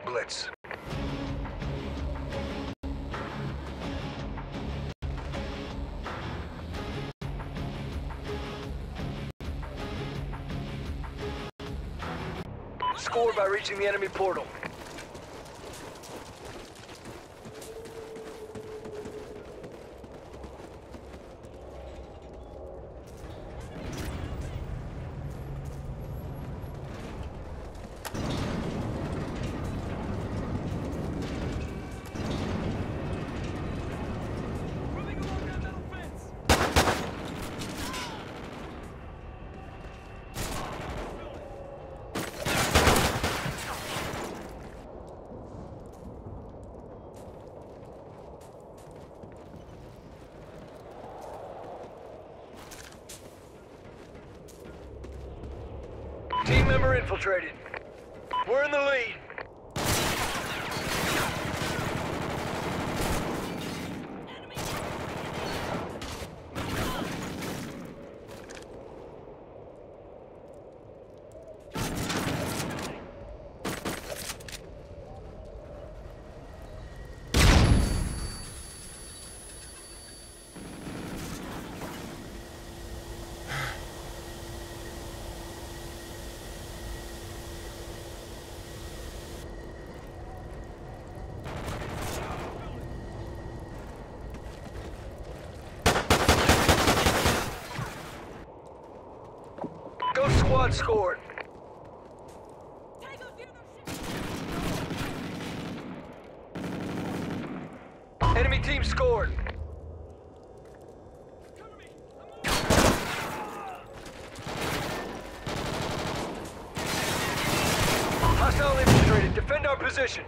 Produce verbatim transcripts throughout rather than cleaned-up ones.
blitz. Score by reaching the enemy portal. Team member infiltrated. We're in the lead. Squad scored. Enemy team scored. Hostile infiltrated. Defend our position.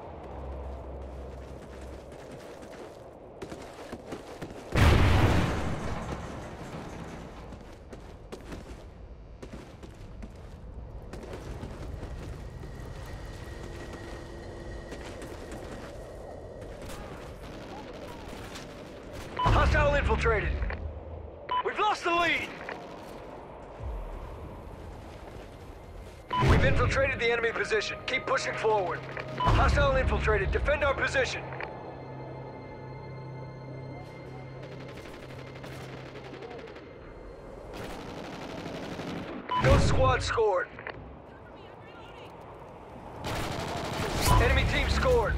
Hostile infiltrated. We've lost the lead. We've infiltrated the enemy position. Keep pushing forward. Hostile infiltrated. Defend our position. Ghost squad scored. Enemy team scored.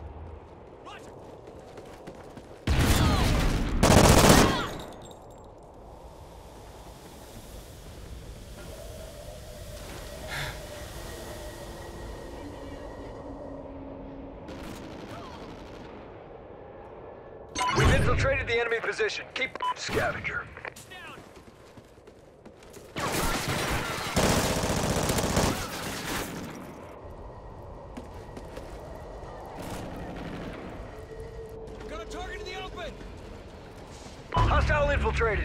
We've infiltrated the enemy position. Keep scavenger. Got a target in the open. Hostile infiltrated.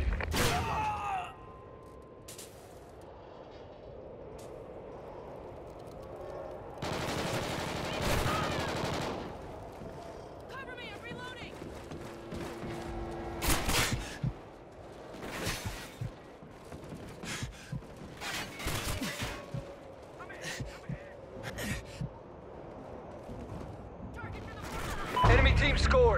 Enemy team scored.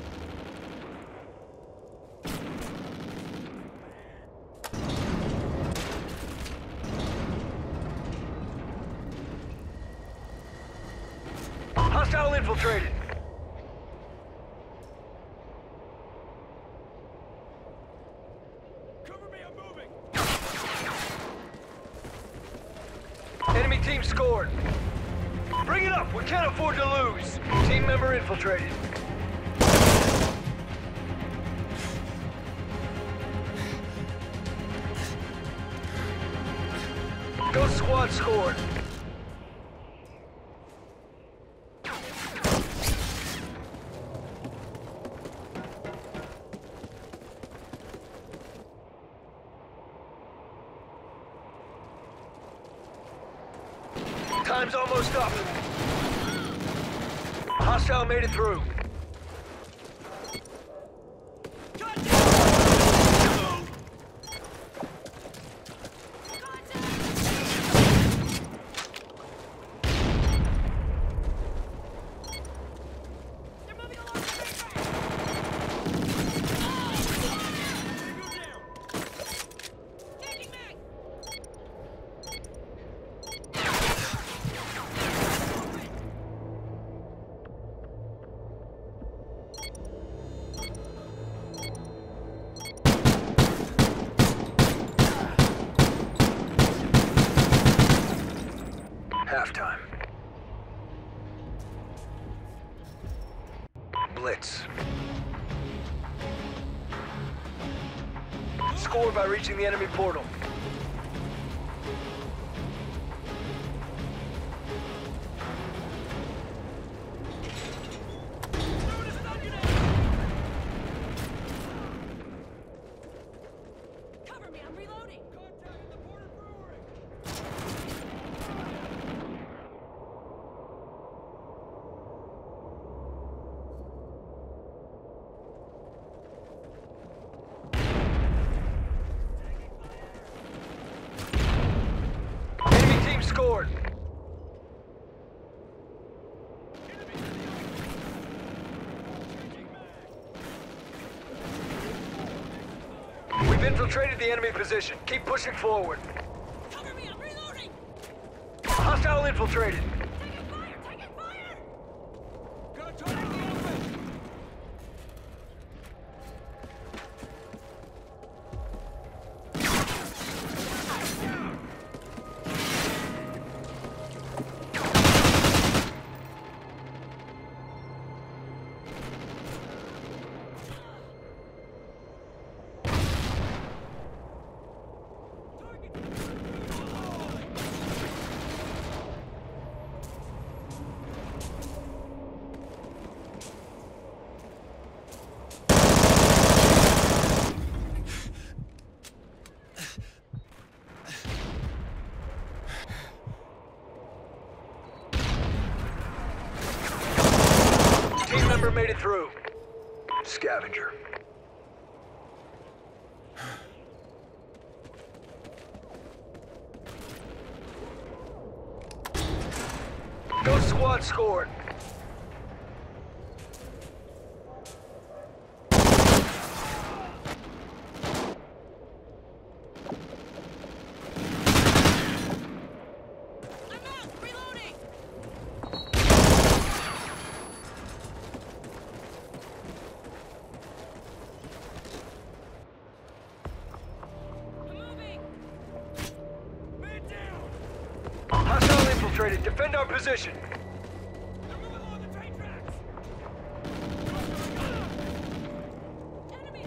Hostile infiltrated. Cover me, I'm moving. Enemy team scored. Bring it up. We can't afford to lose. Team member infiltrated. Ghost squad scored. Time's almost up. Hostile made it through. BITZ. Score by reaching the enemy portal. Cover me, I'm reloading. Contact at the border brewery. Enemy team scored. We've infiltrated the enemy position. Keep pushing forward. Cover me, I'm reloading. Hostile infiltrated. Taking fire, taking fire. Got a target in the open. Team member made it through. Scavenger. Ghost squad scored. I'm out, reloading. I'm moving. Man down. Hostile infiltrated. Defend our position. They're moving along the train tracks. Enemy.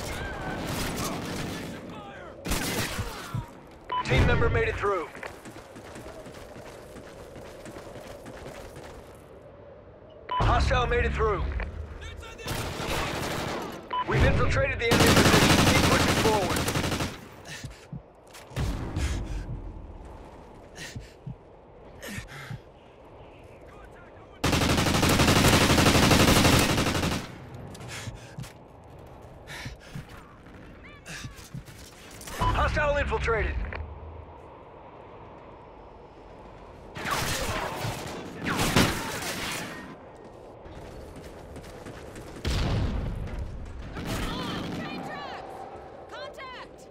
Fire. Team member made it through. Hostile made it through. Inside the open. We've infiltrated the enemy position. Keep pushing forward. Hostile infiltrated. Train tracks. Contact.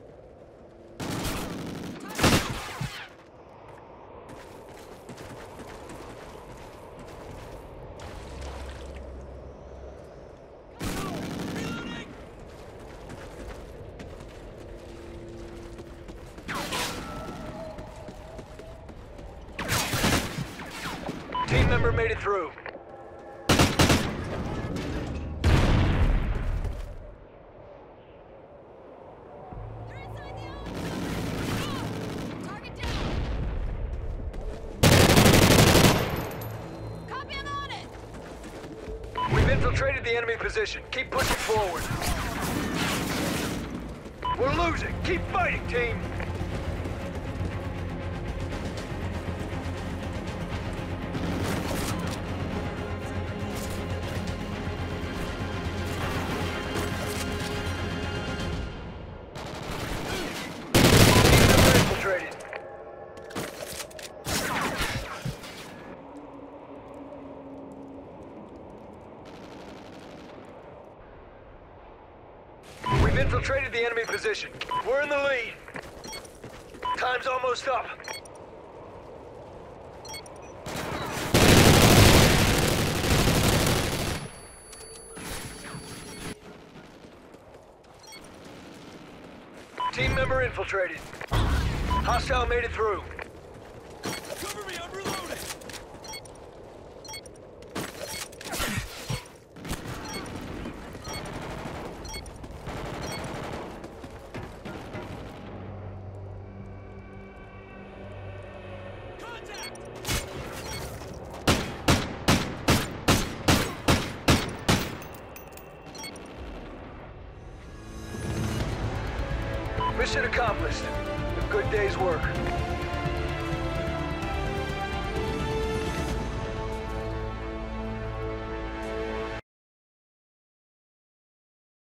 Reloading. Team member made it through. They're inside the open. Target down. Copy, I'm on it. We've infiltrated the enemy position. Keep pushing forward. We're losing. Keep fighting, team. Infiltrated. We've infiltrated the enemy position. We're in the lead. Time's almost up. Team member infiltrated. Hostile made it through. Cover me, I'm reloading. Mission accomplished. A good day's work.